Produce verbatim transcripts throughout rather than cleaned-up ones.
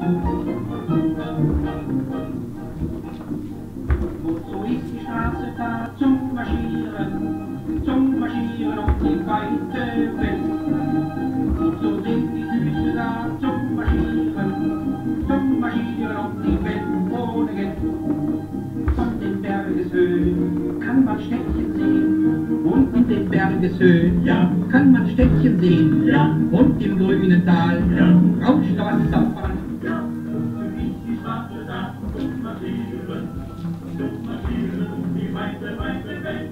Wozu ist die Straße da? Zum Marschieren, zum Marschieren um die weite Welt. Wozu sind die Füße da? Zum Marschieren, zum Marschieren um die Welt ohne Geld. Von den Bergeshöhen kann man Städtchen sehen, und in den Bergeshöhen, ja, kann man Städtchen sehen, ja, und im grünen Tal, ja, rauscht der Wasserfall. Ja, wozu ist die Straße da? Zum Marschieren, zum Marschieren um die weite, weite Welt.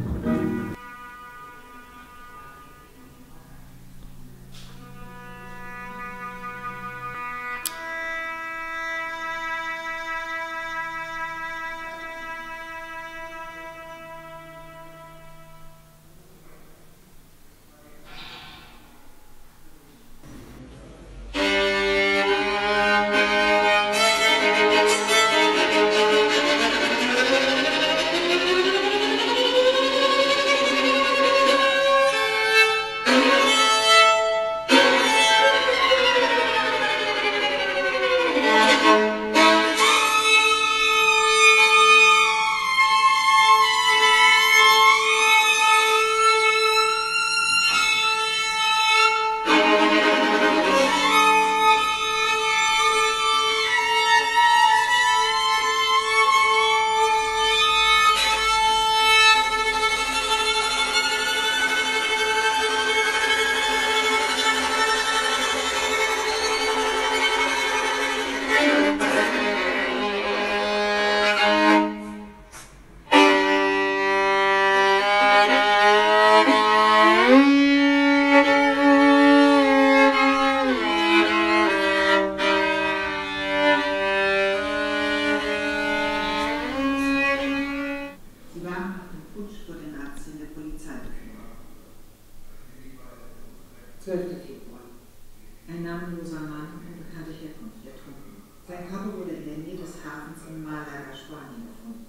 zwölfter Februar. Ein namenloser Mann, unbekannte Herkunft, ertrunken. Sein Körper wurde in der Nähe des Hafens in Malaga, Spanien, gefunden.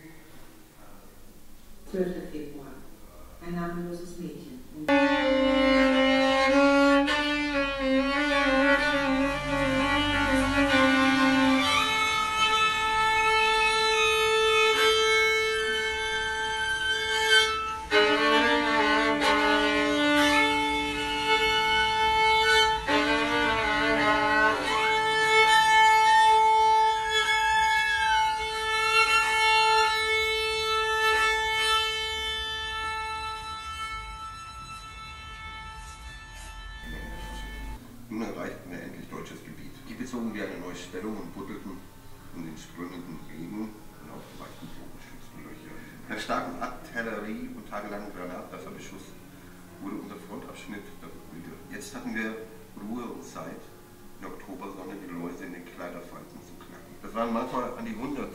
zwölfter Februar. Ein namenloses Mädchen. Nun erreichten wir endlich deutsches Gebiet. Die bezogen wir eine neue Stellung und buddelten in den strömenden Regen und auf die weichen Bogenschützenlöcher. Nach starken Artillerie und tagelangen Granatwerferbeschuss wurde unser Frontabschnitt ruhiger. Jetzt hatten wir Ruhe und Zeit, in der Oktobersonne die Läuse in den Kleiderfalten zu knacken. Das waren manchmal an die hundert.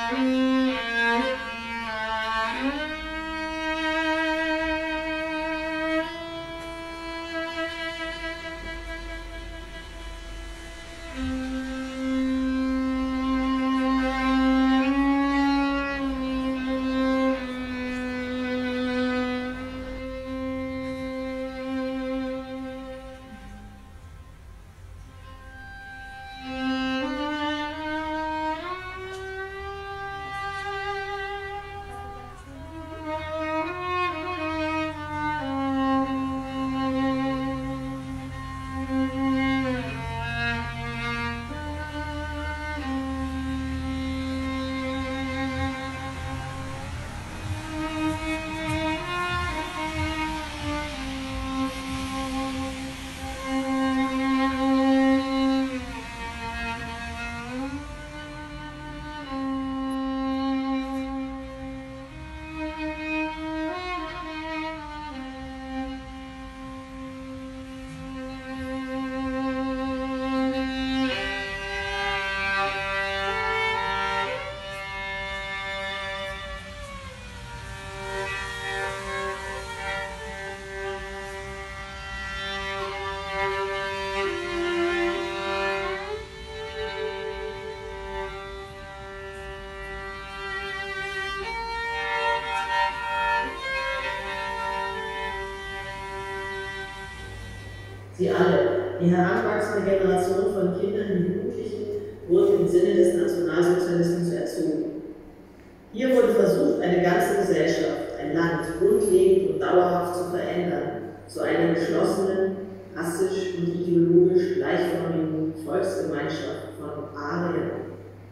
Sie alle, die heranwachsende Generation von Kindern und Jugendlichen, wurden im Sinne des Nationalsozialismus erzogen. Hier wurde versucht, eine ganze Gesellschaft, ein Land grundlegend und dauerhaft zu verändern, zu einer geschlossenen, rassisch und ideologisch gleichförmigen Volksgemeinschaft von Arien.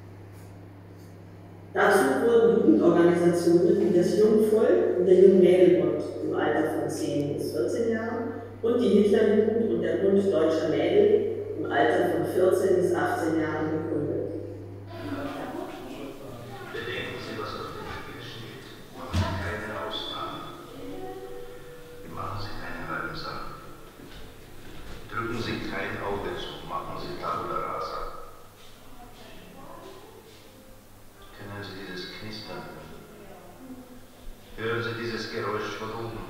Dazu wurden Jugendorganisationen wie das Jungvolk und der Jungmädelbund im Alter von zehn bis vierzehn Jahren und die Hitlerjugend und der Bund Deutscher Mädel im Alter von vierzehn bis achtzehn Jahren gegründet. Bedenken Sie, was auf dem Spiel steht. Machen Sie keine Ausnahmen. Machen Sie keine halben Sachen. Drücken Sie kein Auge zu. Machen Sie Tabula rasa. Können Sie dieses Knistern hören? Hören Sie dieses Geräusch von oben?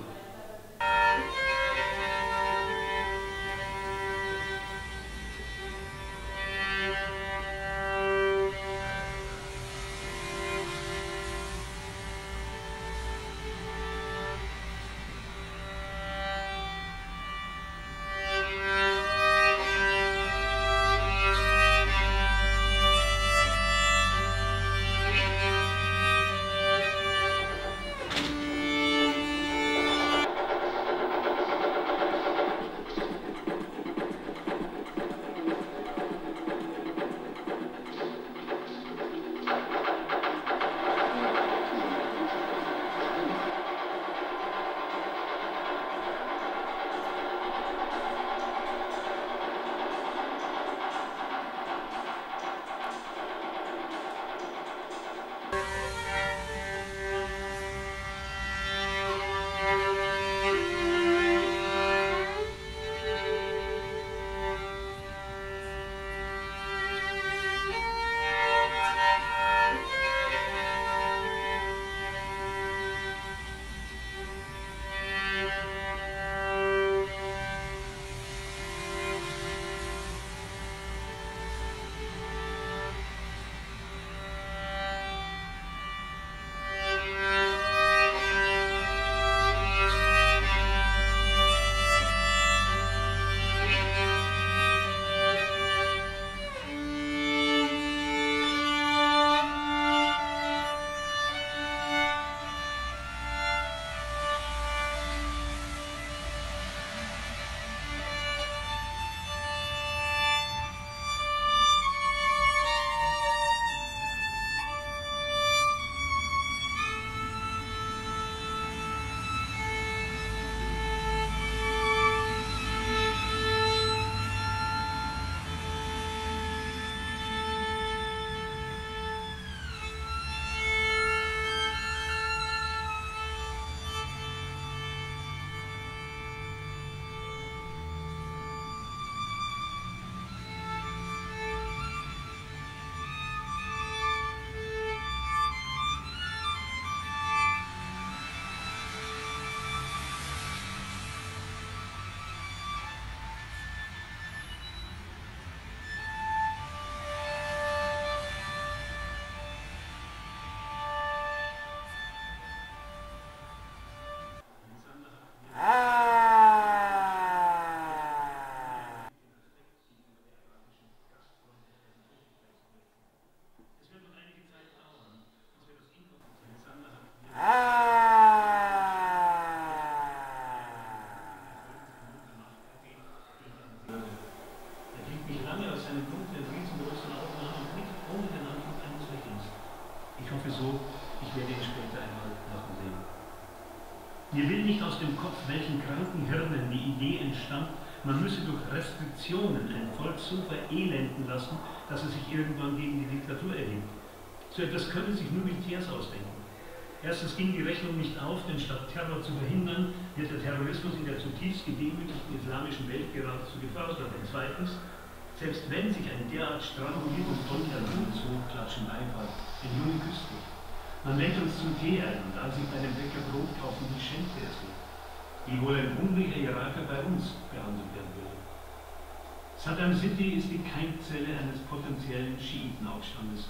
so, ich werde ihn später einmal lachen sehen. Mir will nicht aus dem Kopf, welchen kranken Hirnen die Idee entstand, man müsse durch Restriktionen ein Volk so verelenden lassen, dass es sich irgendwann gegen die Diktatur erhebt. So etwas können sich nur Militärs ausdenken. Erstens ging die Rechnung nicht auf, denn statt Terror zu verhindern, wird der Terrorismus in der zutiefst gedemütigten islamischen Welt geradezu gefördert. Und zweitens, selbst wenn sich ein derart stranguliertes Volk erholt, so klatschen Beifall, ein Junge küsst dich. Man lädt uns zum Tee ein und als ich bei einem Bäcker Brot kaufen, wie schenkte es mir. Wie wohl ein hungriger Iraker bei uns behandelt werden würde. Saddam City ist die Keimzelle eines potenziellen Schiitenaufstandes.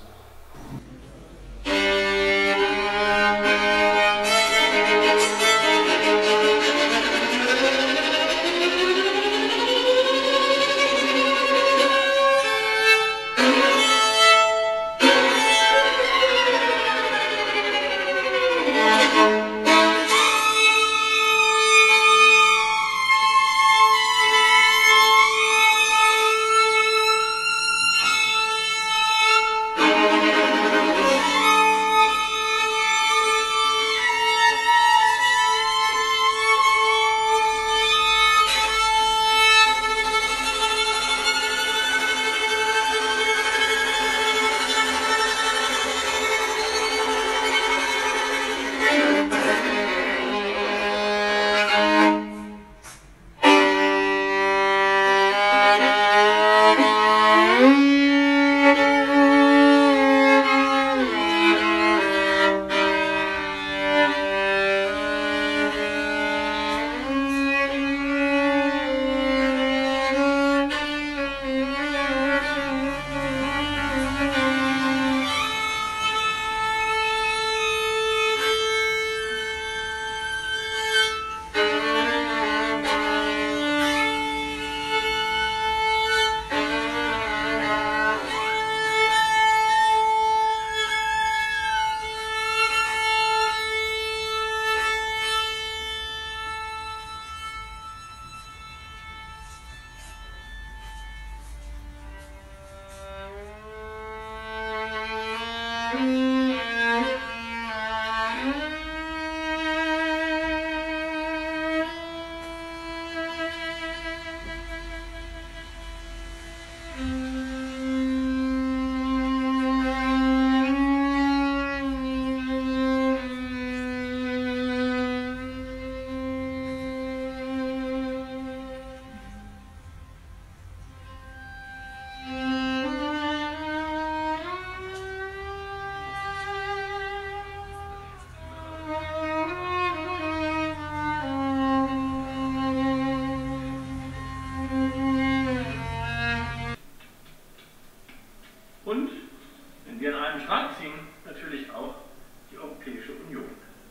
Und, wenn wir an einem Strang ziehen, natürlich auch die Europäische Union.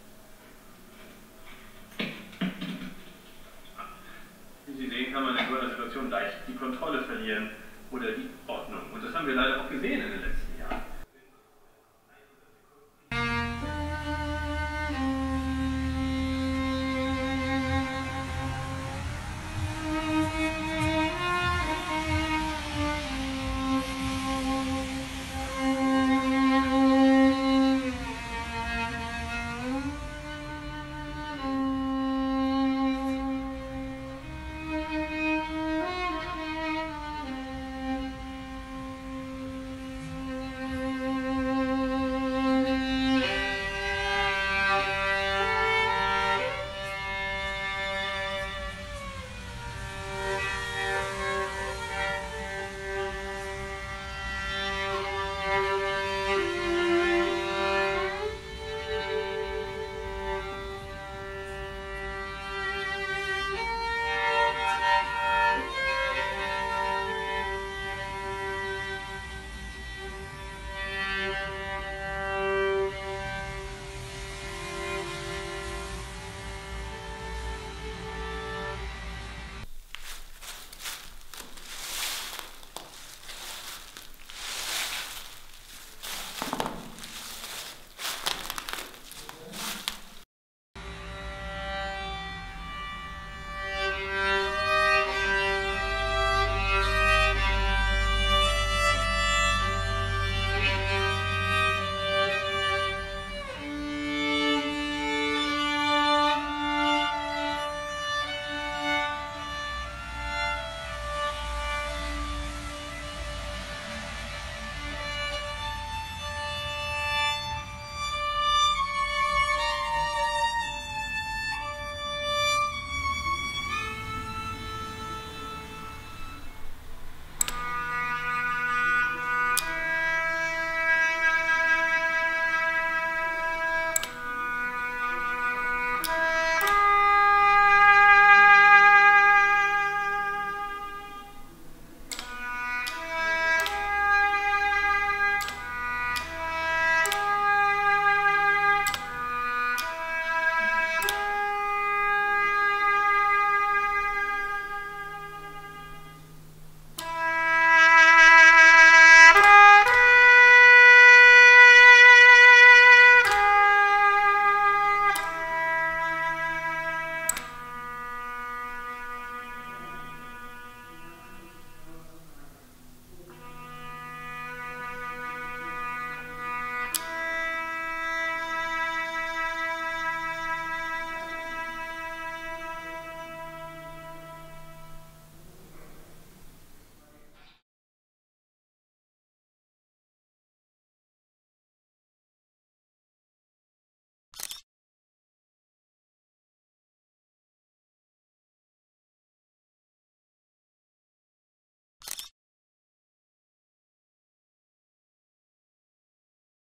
Wie Sie kann man in so einer Situation leicht die Kontrolle verlieren oder die Ordnung. Und das haben wir leider auch gesehen in den letzten